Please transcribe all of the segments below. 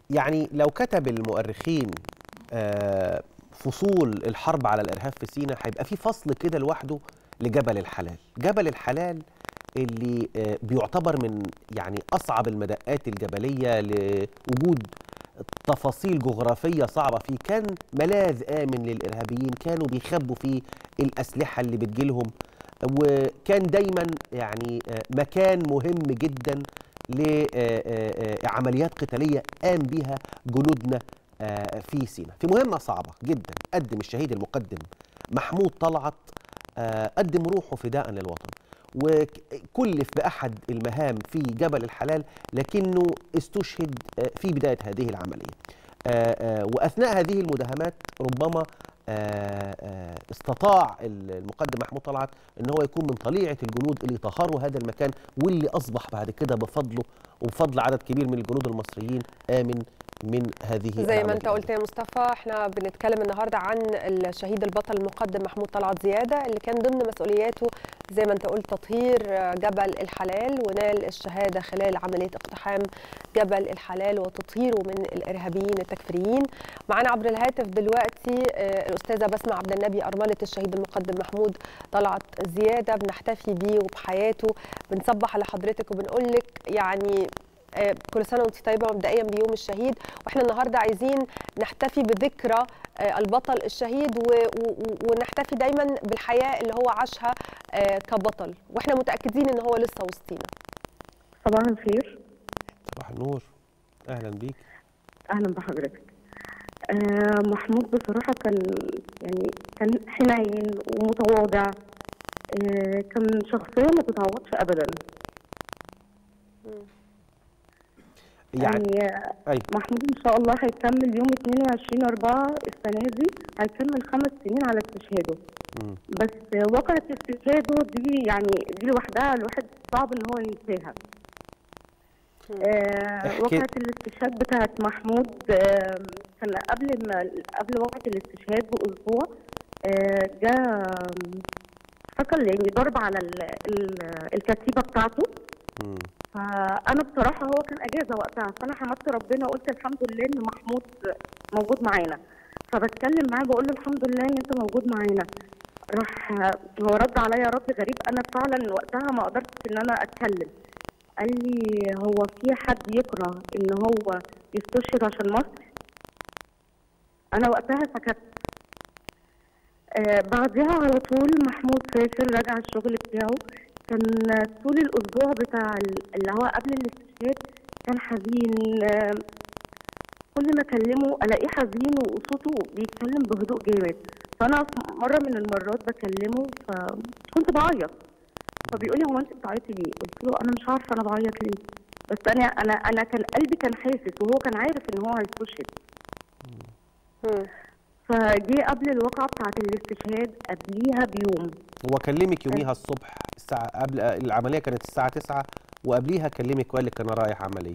يعني لو كتب المؤرخين فصول الحرب على الإرهاب في سيناء هيبقى في فصل كده لوحده لجبل الحلال. جبل الحلال اللي بيعتبر من يعني أصعب المدقات الجبلية لوجود تفاصيل جغرافية صعبة فيه، كان ملاذ آمن للإرهابيين، كانوا بيخبوا فيه الأسلحة اللي بتجيلهم، وكان دايما يعني مكان مهم جدا لعمليات قتالية قام بها جنودنا في سيناء في مهمة صعبة جدا. قدم الشهيد المقدم محمود طلعت قدم روحه فداء للوطن، وكلف بأحد المهام في جبل الحلال، لكنه استشهد في بداية هذه العملية. وأثناء هذه المداهمات ربما استطاع المقدم محمود طلعت ان هو يكون من طليعة الجنود اللي طهروا هذا المكان، واللي اصبح بعد كده بفضله وبفضل عدد كبير من الجنود المصريين آمن من هذه زي ما انت قلت يا مصطفى. احنا بنتكلم النهارده عن الشهيد البطل المقدم محمود طلعت زياده، اللي كان ضمن مسؤولياته زي ما انت قلت تطهير جبل الحلال، ونال الشهاده خلال عمليه اقتحام جبل الحلال وتطهيره من الارهابيين التكفيريين. معانا عبر الهاتف دلوقتي الاستاذه بسمه عبد النبي ارمله الشهيد المقدم محمود طلعت زياده، بنحتفي بيه وبحياته. بنصبح على حضرتك وبنقول لك يعني كل سنه وانت طيبه مبدئيا بيوم الشهيد، واحنا النهارده عايزين نحتفي بذكرى البطل الشهيد ونحتفي دايما بالحياه اللي هو عاشها كبطل، واحنا متاكدين ان هو لسه وسطينا. صباح الخير. صباح النور، اهلا بيك. اهلا بحضرتك. محمود بصراحه كان حنين ومتواضع، كان شخصيه ما تتعوضش ابدا. يعني محمود ان شاء الله هيكمل يوم 22/4 السنه دي، هيكمل 5 سنين على استشهاده. بس واقعة استشهاده دي دي لوحدها الواحد صعب ان هو ينساها. واقعة الاستشهاد بتاعت محمود كان قبل واقعة الاستشهاد باسبوع جاء فصل ضرب على الكتيبه بتاعته. فانا بصراحه هو كان اجازه وقتها، فانا حمدت ربنا وقلت الحمد لله ان محمود موجود معانا. فبتكلم معاه بقول له الحمد لله ان انت موجود معانا. راح هو رد عليا رد غريب، انا فعلا وقتها ما قدرتش ان انا اتكلم. قال لي هو في حد يكره ان هو يستشهد عشان مصر؟ انا وقتها سكت. بعدها على طول محمود سافر، رجع الشغل بتاعه. كان طول الاسبوع بتاع اللي هو قبل الاستشهاد كان حزين. كل ما اكلمه الاقيه حزين وصوته بيتكلم بهدوء جامد. فانا مره من المرات بكلمه فكنت بعيط، فبيقول لي هو انت بتعيطي ليه؟ قلت له انا مش عارفه انا بعيط ليه، بس انا كان قلبي كان حاسس، وهو كان عارف ان هو هيستشهد. فجي قبل الواقعه بتاعه الاستشهاد قبليها بيوم. هو كلمك يوميها الصبح الساعه قبل العمليه كانت الساعه 9، وقبليها كلمك وقال لك انا رايح عمليه.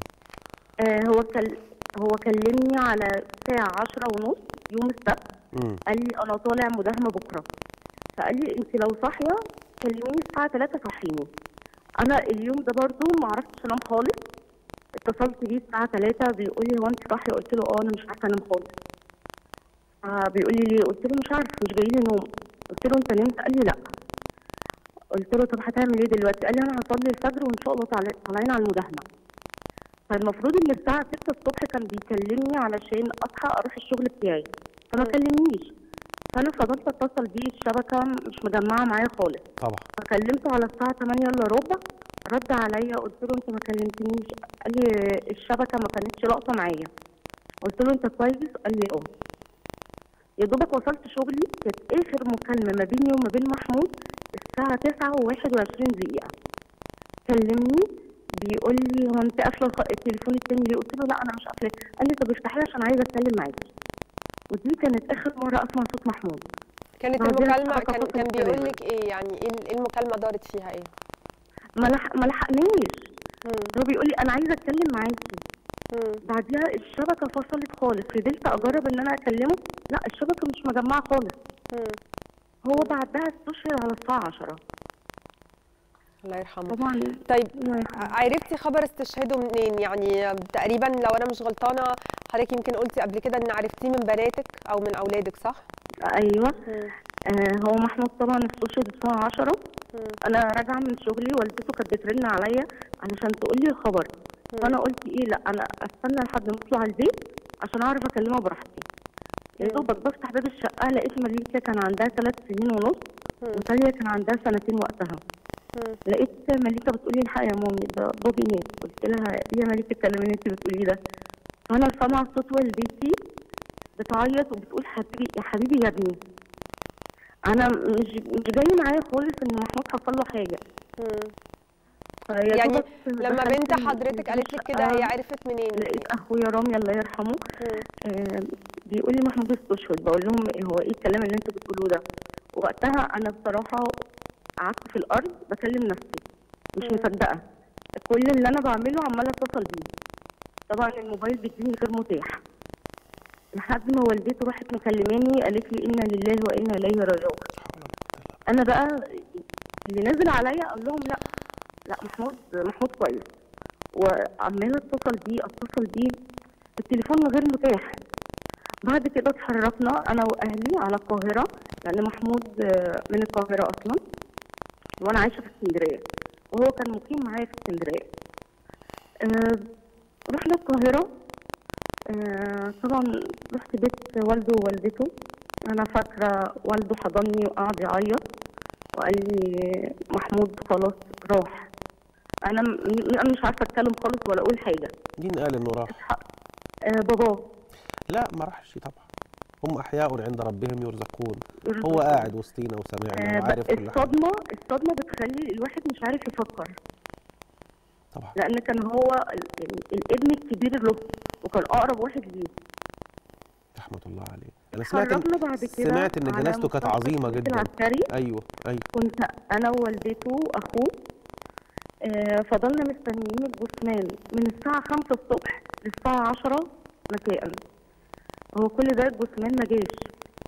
هو كلمني على الساعه 10:30 يوم السبت. قال لي انا طالع مداهمه بكره. فقال لي انت لو صاحيه كلميني الساعه 3 صحيني. انا اليوم ده برضو ما عرفتش انام خالص. اتصلت بيه الساعه 3 بيقول لي هو انت صاحيه؟ قلت له انا مش عارفه انام خالص. بيقول لي ليه؟ قلت له مش عارف، مش جاي لي نوم. قلت له انت نمت؟ قال لي لا. قلت له طب هتعمل ايه دلوقتي؟ قال لي انا هصلي الفجر وان شاء الله طالعين على المداهمه. فالمفروض ان الساعه 6 الصبح كان بيكلمني علشان اصحى اروح الشغل بتاعي، فما كلمنيش. فانا فضلت اتصل بيه، الشبكه مش مجمعه معايا خالص طبعا. فكلمته على الساعه 8:15 رد عليا. قلت له انت ما كلمتنيش؟ قال لي الشبكه ما كانتش لاقطه معايا. قلت له انت كويس؟ قال لي اه. يا دوبك وصلت شغلي، كانت اخر مكالمه ما بيني وما بين محمود الساعه 9:21. كلمني بيقول لي هو انت قافله التليفون التاني ليه؟ قلت له لا انا مش قافله. قال لي طب افتحيه عشان عايزه اتكلم معاكي. ودي كانت اخر مره اسمع صوت محمود. كانت المكالمه كان بيقول لك ايه؟ يعني ايه المكالمه دارت فيها ايه؟ ما لحقنيش. هو بيقول لي انا عايزه اتكلم معاكي. بعديها الشبكه فصلت خالص. فضلت اجرب ان انا اكلمه، لا الشبكه مش مجمعه خالص. هو بعدها استشهد على الساعه 10. الله يرحمه. طبعا. طيب عرفتي خبر استشهاده منين؟ يعني تقريبا لو انا مش غلطانه حضرتك يمكن قلتي قبل كده ان عرفتيه من بناتك او من اولادك، صح؟ ايوه. هو محمود طبعا استشهد الساعه 10. انا راجعه من شغلي، والدته كانت بترن عليا علشان تقول لي الخبر. فانا قلت ايه، لا انا استنى لحد ما اطلع البيت عشان اعرف اكلمها براحتي. يا دوبك بفتح باب الشقه لقيت مليكه كان عندها 3 سنين ونص، وتاليا كان عندها 2 سنين وقتها. لقيت مليكه بتقول لي الحق يا مامي ده بابي مات. قلت لها ايه يا مليكه الكلام اللي انت بتقوليه ده؟ فانا سامعه صوت والدتي بتعيط وبتقول حبيبي يا حبيبي يا ابني. انا مش جاي معايا خالص ان محمود حصل له حاجه. يعني لما بنت حضرتك قالت لك كده هي عرفت منين؟ لقيت اخويا رامي الله يرحمه بيقول لي محمود استشهد. بقول لهم هو ايه الكلام اللي انتوا بتقولوه ده؟ وقتها انا بصراحه قعدت في الارض بكلم نفسي مش مصدقه. كل اللي انا بعمله عماله اتصل بيه، طبعا الموبايل بيديني غير متاح، لحد ما والدته راحت مكلماني قالت لي انا لله وانا اليه راجعون. انا بقى اللي نزل عليا اقول لهم لا محمود كويس، وعماله اتصل بيه التليفون غير متاح. بعد كده اتحركنا انا واهلي على القاهره، لان محمود من القاهره اصلا وانا عايشه في اسكندريه، وهو كان مقيم معايا في اسكندريه. رحنا القاهره. طبعا رحت بيت والده ووالدته. انا فاكره والده حضني وقعد يعيط وقال لي محمود خلاص راح. انا مش عارفه اتكلم خالص ولا اقول حاجه. مين قال انه راح؟ باباه. لا ما راحش طبعا، هم احياء عند ربهم يرزقون. هو قاعد وسطينا وسامعنا وعارف كل حاجه. الصدمه بتخلي الواحد مش عارف يفكر طبعا، لان كان هو الابن الكبير له وكان اقرب واحد ليه. رحمه الله عليه. انا سمعت ان جنازته كانت عظيمه جدا. العسكري. ايوه كنت انا ووالدته واخوه فضلنا مستنيين الجثمان من الساعه 5 الصبح للساعه 10 مساء. هو كل ده الجثمان ما جاش.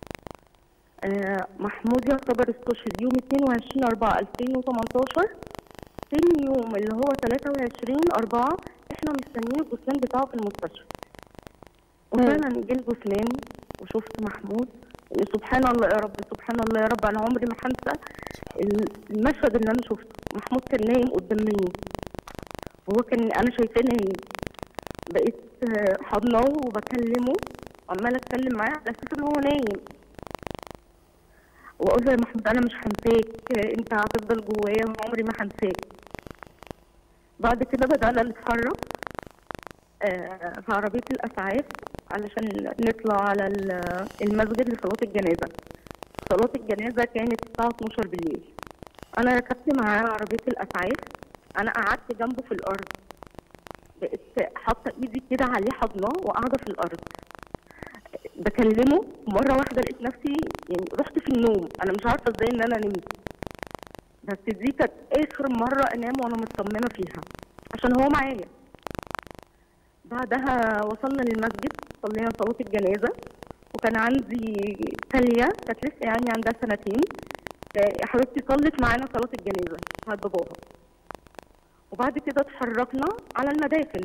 محمود يعتبر استشهد يوم 22/4/2018. تاني يوم اللي هو 23/4 احنا مستنيين الجثمان بتاعه في المستشفى. وفعلا جه الجثمان وشفت محمود. سبحان الله يا رب، سبحان الله يا رب، انا عمري ما هنسى المشهد اللي انا شفته. محمود كان نايم قدام مني، وهو كان انا شايفاه نايم. بقيت حضناه وبكلمه وعماله اتكلم معاه على اساس ان هو نايم، واقول له يا محمود انا مش هنساك، انت هتفضل جوايا وعمري ما هنساك. بعد كده بدأنا نتحرك في عربية الأسعاف علشان نطلع على المسجد لصلاة الجنازة. صلاة الجنازة كانت الساعة 12 بالليل. أنا ركبت معاه عربية الأسعاف، أنا قعدت جنبه في الأرض، بقيت حاطة إيدي كده عليه حضناه وقاعدة في الأرض بكلمه. مرة واحدة لقيت نفسي يعني رحت في النوم، أنا مش عارفة إزاي إن أنا نمت، بس دي كانت آخر مرة أنام وأنا مصممة فيها عشان هو معايا. بعدها وصلنا للمسجد، صلينا صلاة الجنازة، وكان عندي تالية كانت لسه يعني عندها 2 سنين. يا حبيبتي صلت معانا صلاة الجنازة بتاعت باباها. وبعد كده اتحركنا على المدافن.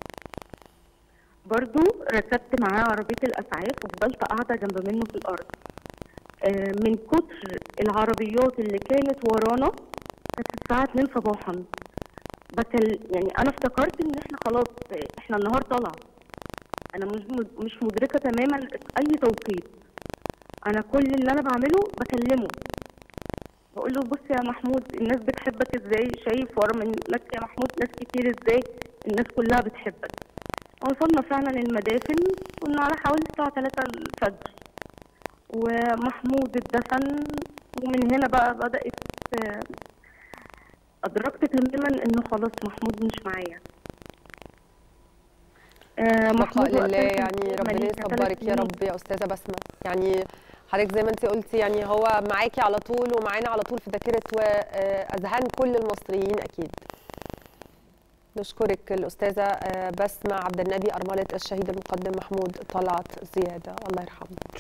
برضو ركبت معاه عربية الأسعاف وفضلت قاعدة جنب منه في الأرض. من كتر العربيات اللي كانت ورانا كانت الساعة 2 صباحا. يعني أنا افتكرت إن إحنا خلاص إحنا النهار طلع. أنا مش مدركة تماما أي توقيت. أنا كل اللي أنا بعمله بكلمه، بقول له بص يا محمود الناس بتحبك إزاي، شايف ورا منك يا محمود ناس كتير إزاي، الناس كلها بتحبك. وصلنا فعلا المدافن، كنا على حوالي الساعة 3 الفجر، ومحمود اتدفن. ومن هنا بقى بدأت أدركت تماما إنه خلاص محمود مش معايا. بقاء لله، يعني ربنا يصبرك يا رب يا أستاذة بسمة. يعني حضرتك زي ما انت قلتي يعني هو معاكي على طول ومعانا على طول في ذاكرة وأذهان كل المصريين أكيد. نشكرك الأستاذة بسمة عبد النبي أرملة الشهيد المقدم محمود طلعت زيادة، الله يرحمه.